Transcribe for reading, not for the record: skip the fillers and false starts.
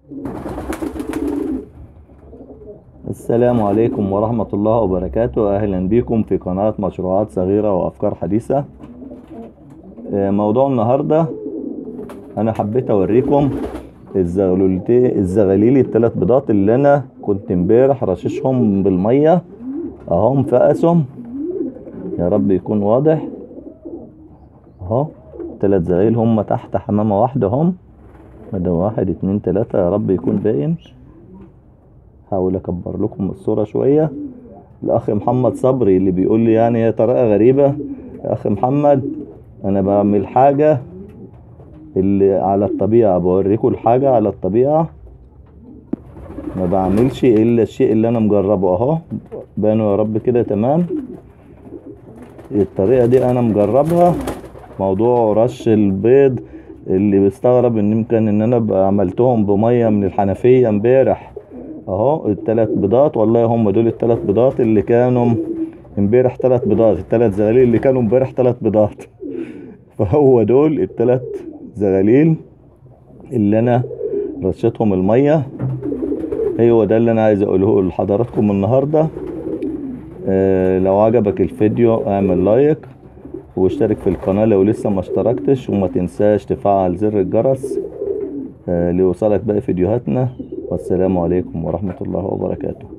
السلام عليكم ورحمة الله وبركاته. أهلا بكم في قناة مشروعات صغيرة وأفكار حديثة. موضوع النهاردة أنا حبيت أوريكم الزغاليل الثلاث بيضات اللي أنا كنت امبارح رششهم بالمية أهم فقسهم. يا رب يكون واضح أهو. 3 زغاليل هم تحت حمامة واحدة هم. ده 1 2 3. يا رب يكون باين. حاول اكبر لكم الصورة شوية. الاخ محمد صبري اللي بيقول لي يعني هي طريقة غريبة. يا اخ محمد، انا بعمل حاجة اللي على الطبيعة، بوريكم الحاجة على الطبيعة، ما بعملش الا الشيء اللي انا مجربه اهو. بانوا يا رب كده تمام. الطريقة دي انا مجربها. موضوع رش البيض اللي بيستغرب ان يمكن ان انا عملتهم بمية من الحنفية امبارح اهو. ال3 بيضات والله هم دول ال3 بيضات اللي كانوا امبارح. 3 بيضات، ال3 زغاليل اللي كانوا امبارح 3 بيضات. فهو دول ال3 زغاليل اللي انا رشيتهم المية. هو ده اللي انا عايز اقوله لحضراتكم النهاردة. لو عجبك الفيديو اعمل لايك واشترك في القناة لو لسه ما اشتركتش، وما تنساش تفعل زر الجرس ليوصلك باقي فيديوهاتنا. والسلام عليكم ورحمة الله وبركاته.